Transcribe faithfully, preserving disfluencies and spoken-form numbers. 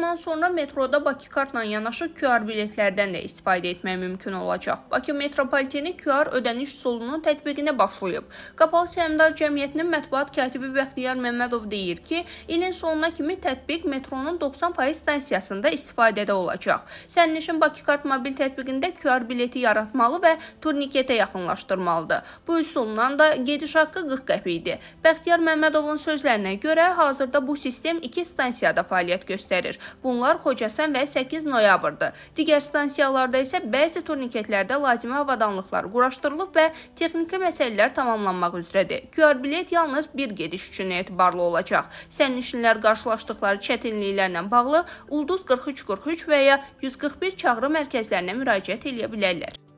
Bundan sonra metroda Bakı kartla yanaşı Q R biletlərdən də istifadə etmək mümkün olacaq. Bakı metropoliteni Q R ödəniş üsulunun tətbiqinə başlayıb. Qapalı Səhmdar Cəmiyyətinin mətbuat katibi Bəxtiyar Məmmədov deyir ki, ilin sonuna kimi tətbiq metronun doxsan faiz stansiyasında istifadədə olacaq. Sərnişin Bakı kart mobil tətbiqində Q R bileti yaratmalı və turniketə yaxınlaşdırmalıdır. Bu üsulla da gediş haqqı qırx qəpikdir. Bəxtiyar Məmmədovun sözlərinə görə hazırda bu sistem iki stansiyada fəaliyyət göstərir. Bunlar Xocasən və səkkiz noyabrdır. Digər stansiyalarda isə bəzi turniketlərdə lazımi avadanlıqlar quraşdırılıb və texniki məsələlər tamamlanmaq üzrədir. Q R bilet yalnız bir gediş üçün etibarlı olacaq. Sərnişinlər qarşılaşdıqları çətinliklərlə bağlı Ulduz qırx üç qırx üç və ya yüz qırx bir çağrı mərkəzlərinə müraciət edə bilərlər.